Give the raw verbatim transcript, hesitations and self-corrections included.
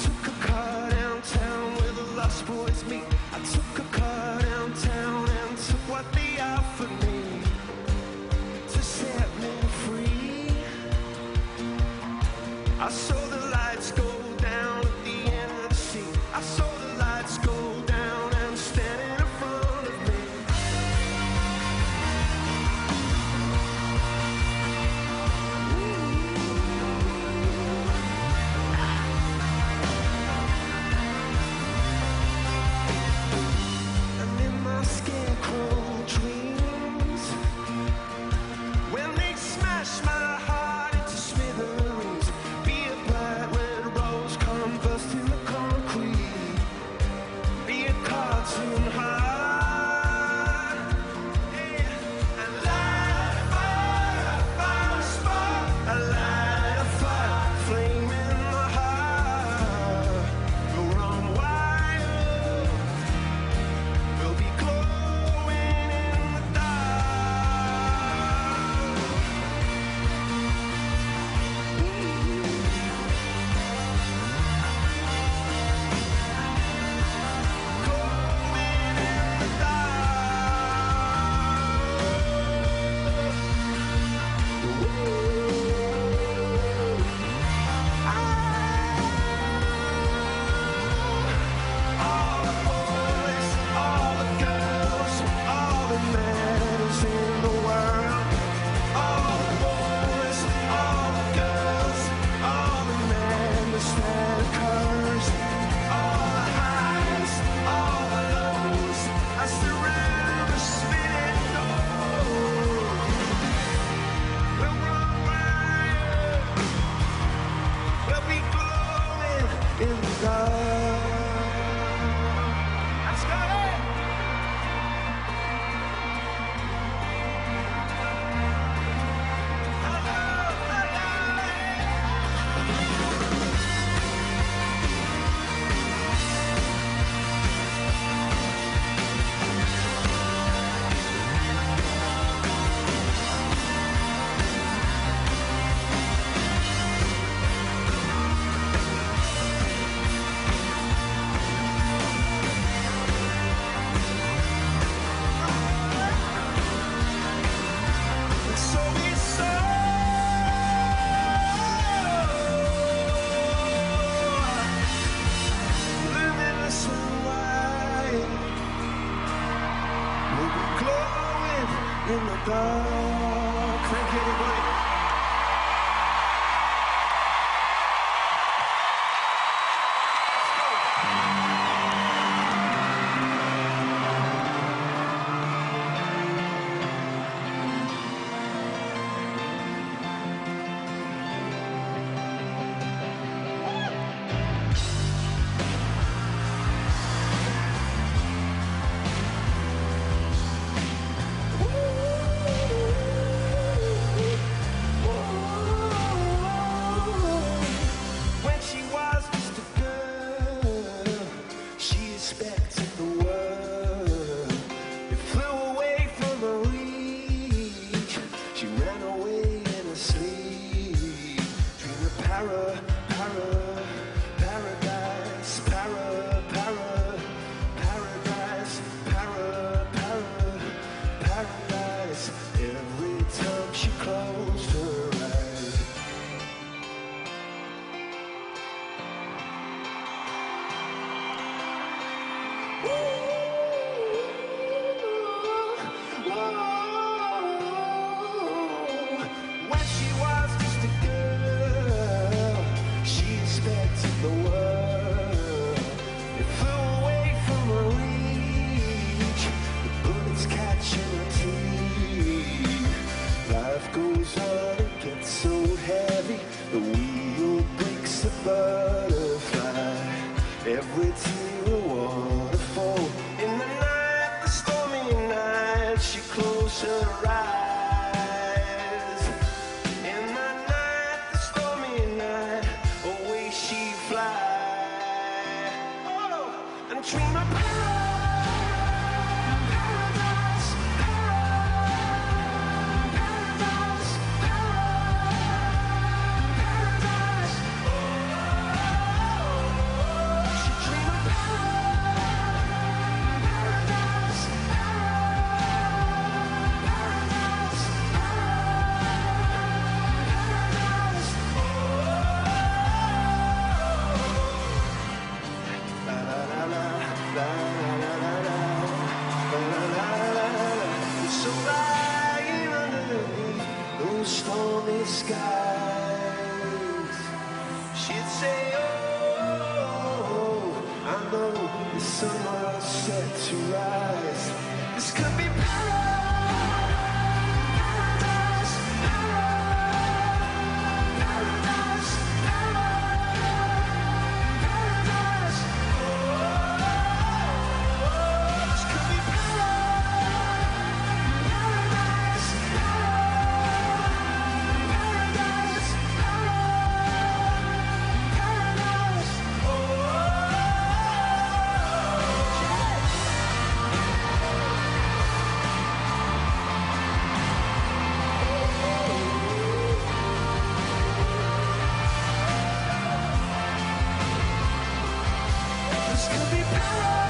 took a car downtown where the lost boys meet. I took a car downtown and took what they offered me to set me free. I saw the lights go down at the end of the sea. I saw the lights go down and standing in front of me. And in my scarecrow dreams, when they smash my heart into smithereens, be a bright red rose come bursting the concrete, be a cartoon heart, yeah. And light a fire, fire spark, a light a fire, flame in my heart. We'll run wild, we'll be glowing in the dark. Glowing in the All the boys, all the girls, all the matters in the world. All the boys, all the girls, all the madness that occurs. All the highs, all the lows, as the river spinning goes. We'll run wild, we'll be glowing in the dark. Let's go! So we saw luminous and white, we'll be glowing in the dark. Thank you, everybody. When she was just a girl, she expected the world. It flew away from her reach. She ran away in her sleep, dreaming of para, para, paradise, para, para, paradise, para, para, paradise. Every time she closed her eyes. When she was just a girl, she expected the world. It flew away from her reach, the bullets catching her teeth. Life goes on, it gets so heavy, the wheel breaks the butterfly. Every tear a waterfall. In the night, the stormy night, she closed her eyes. In the night, the stormy night, away she fly. Oh, and dream of paradise, paradise, paradise, paradise, paradise. Oh, say, oh, I know the sun will set to rise. This could be paradise, paradise, paradise, paradise. Oh, this could be paradise, paradise, paradise. Oh, this could be paradise.